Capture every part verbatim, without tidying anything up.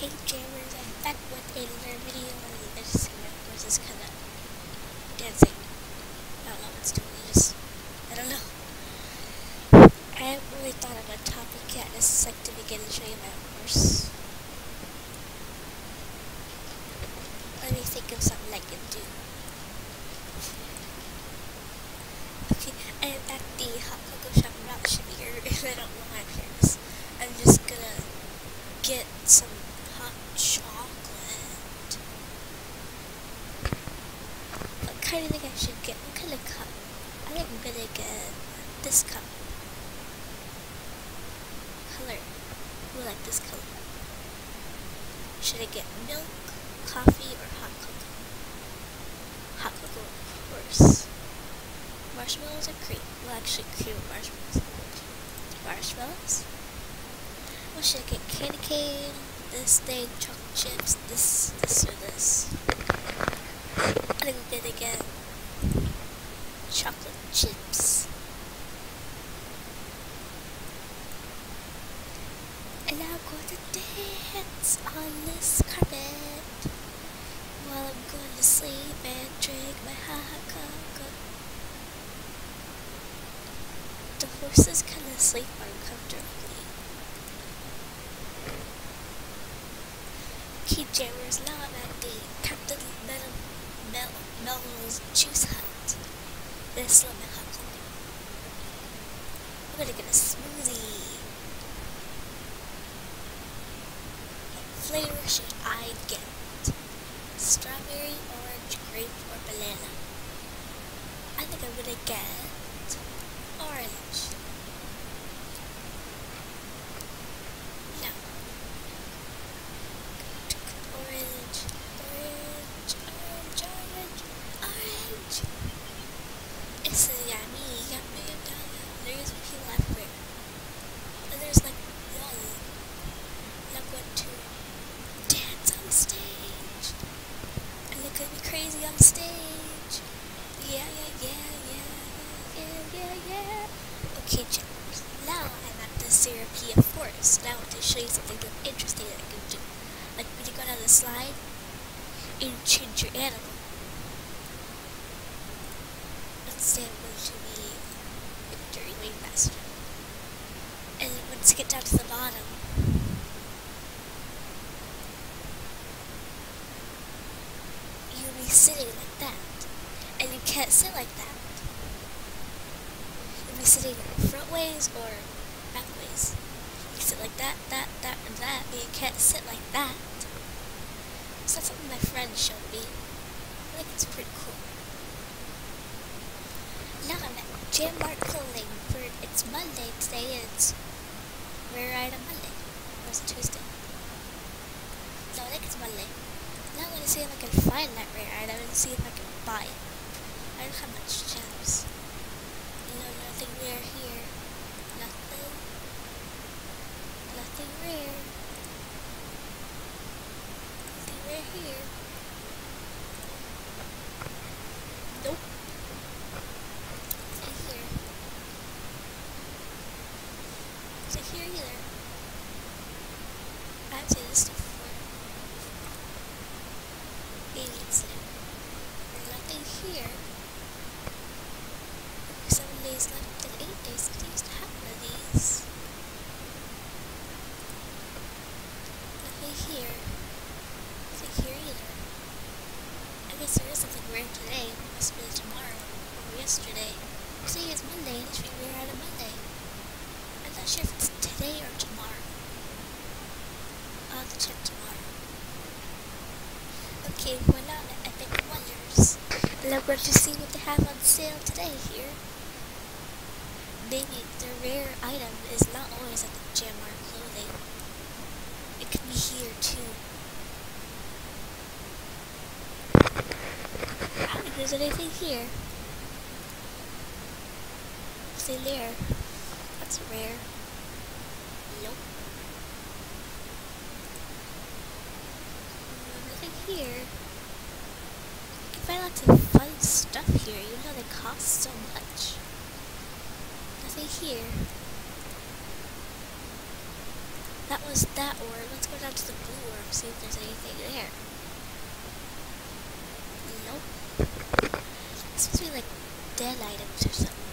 Hey Jammers, I'm back with another video, and I just see of course is kind of dancing. I don't know what it's doing, I just, I don't know. I haven't really thought of a topic yet. This is like the beginning to show you my horse. Let me think of something I can do. Okay, I'm at the hot cocoa shop. I'm not sure if I don't know my parents. I'm just gonna get some hot chocolate. What kind of thing I should get? What kind of cup? I think I'm gonna get this cup. Color. I like this color. Should I get milk, coffee, or hot cocoa? Hot cocoa, of course. Marshmallows or cream? Well, actually, cream or marshmallows. Marshmallows? What should I get? Candy cane, this thing, chocolate chips, this, this, or this. I think I'm gonna get chocolate chips. And now I'm going to dance on this carpet while I'm going to sleep and drink my hot cocoa. The horses kind of sleep uncomfortably. Okay, Jammers, now I'm at the Captain Mel Mel Mel's Juice Hut. This is my hot cocoa. I'm gonna get a smoothie. What flavor should I get? Strawberry, orange, grape, or banana? I think I'm gonna get orange. No. Orange, orange, orange, orange, orange. It's a yummy, yummy, yummy. There's people everywhere. And there's like one. And I'm going to dance on stage. And it could be crazy on stage. Yeah, yeah, yeah, yeah, yeah, yeah, yeah. Okay, Jammers. Now I'm at the Syrupia Forest. Now I want to show you something interesting that I can do. Like when you go down the slide, you change your animal. Let's say I'm going to be Victory Wingmaster. And then once you get down to the bottom, you'll be sitting like that. And you can't sit like that. You'll be sitting front ways or back ways. You can sit like that, that, that, and that, but you can't sit like that. So that's something my friend showed me. I think it's pretty cool. Now I'm at Jamaa Clothing for it's Monday today. It's Rare Item Monday. Or is it Tuesday? No, I think it's Monday. Now I'm gonna see if I can find that rare item and see if I can buy it. I don't have much gems. You know, nothing rare here. Nothing. Nothing rare. Nothing rare here. Nope. Nothing here. Nothing here either. I've seen this stuff before. Maybe it's there. There's nothing here. Seven days left and eight days. I used to have one of these. Nothing here. Nothing here either. I guess there is something rare today. It must be tomorrow or yesterday. Today is Monday and it should be rare on a Monday. I'm not sure if it's today or tomorrow. I'll have to check tomorrow. Okay, we're now at Epic Wonders. And I'm going to see what they have on sale today here. Maybe the rare item is not always at the Jamaa Clothing. It could be here too. I don't think there's anything here. Say there. That's rare. Nope. Nothing here. You can find lots of fun stuff here, even though they cost so much. Nothing here. That was that orb. Let's go down to the blue orbs. there's anything there. Nope. It seems to be like dead items or something.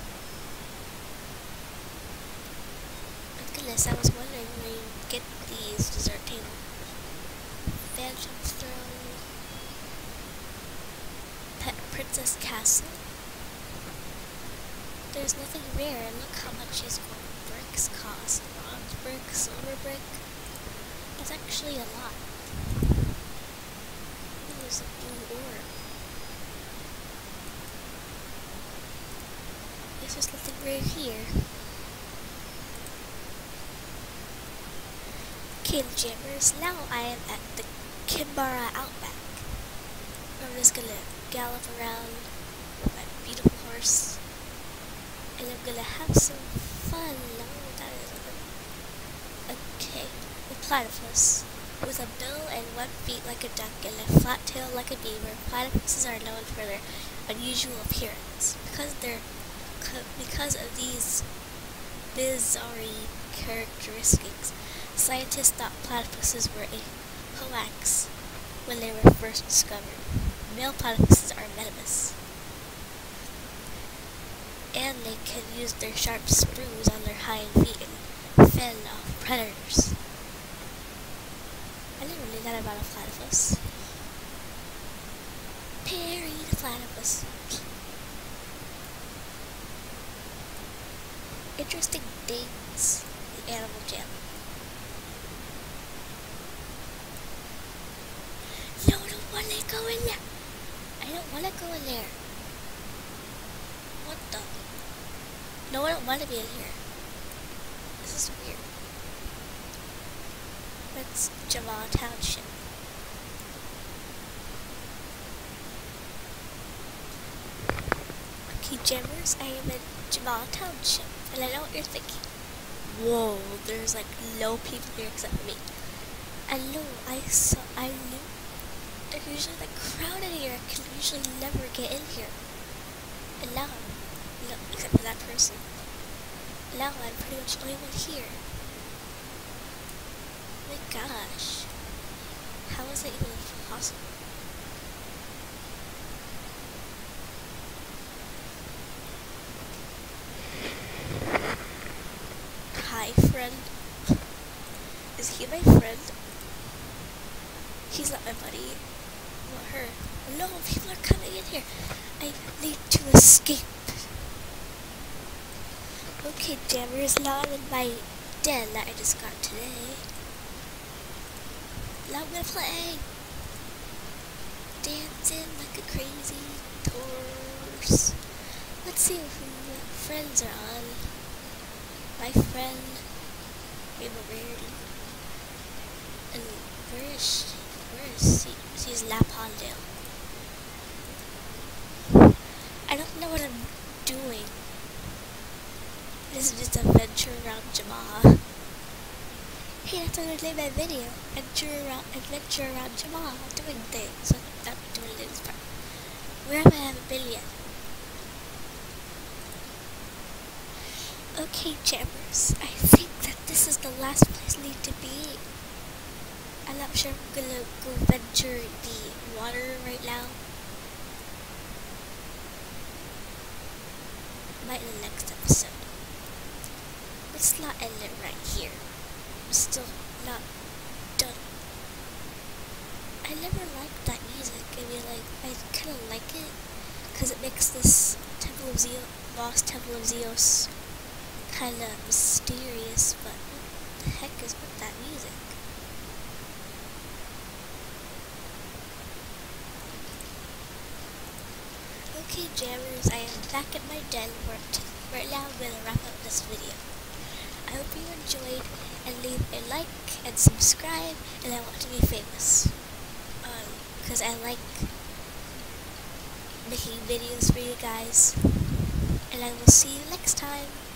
Oh goodness, I was wondering where you get these dessert tables. Phantom Throne. Pet Princess Castle. There's nothing rare, and look how much these gold bricks cost. Bronze brick, silver brick. That's actually a lot. Ooh, there's a blue orb. Guess there's nothing rare here. Okay, Jammers, now I am at the Kinbara Outback. I'm just gonna gallop around with my beautiful horse. And I'm gonna have some fun. I don't know what that is. Okay, a platypus. With a bill and one feet like a duck and a flat tail like a beaver, platypuses are known for their unusual appearance. Because they're because of these bizarre characteristics, scientists thought platypuses were a hoax when they were first discovered. Male platypuses are venomous, and they can use their sharp spurs on their hind feet and fend off predators. I never knew that about a platypus. Perry the platypus. Interesting things in the Animal Jam. No, I don't want to go in there. I don't want to go in there. What the? No, I don't want to be in here. This is weird. That's Jamaa Township. Okay, Jammers, I am in Jamaa Township. And I know what you're thinking. Whoa, there's like no people here except for me. I know, I saw, I knew. They're usually like crowded here. I can usually never get in here. And now, no, except for that person. Now I'm pretty much the only one here. Oh my gosh. How is that even possible? Hi, friend. Is he my friend? He's not my buddy. I want her. No, people are coming in here. I need to escape. Okay, Jammers, now I'm in my den that I just got today. Now I'm gonna play. Dancing like a crazy horse. Let's see who my friends are on. My friend, Rainbow Rarity. And where is she? Where is she? She's Lapondale. I don't know what I'm doing. This is just adventure around Jamaa. Hey, that's what I name my video. Adventure around, adventure around Jamaa, doing things. So I'm doing this part. Where have I haven't been yet? Okay, Jammers, I think that this is the last place I need to be. I'm not sure if I'm gonna go venture the water right now. Might in the next episode. Let's not end it right here. I'm still not done. I never liked that music. I mean, like, I kind of like it because it makes this Temple of Zeus, Lost Temple of Zeus, kind of mysterious. But what the heck is with that music? Okay, Jammers, I am back at my den where right now I'm going to wrap up this video. I hope you enjoyed, and leave a like and subscribe, and I want to be famous. Um, because I like making videos for you guys. And I will see you next time.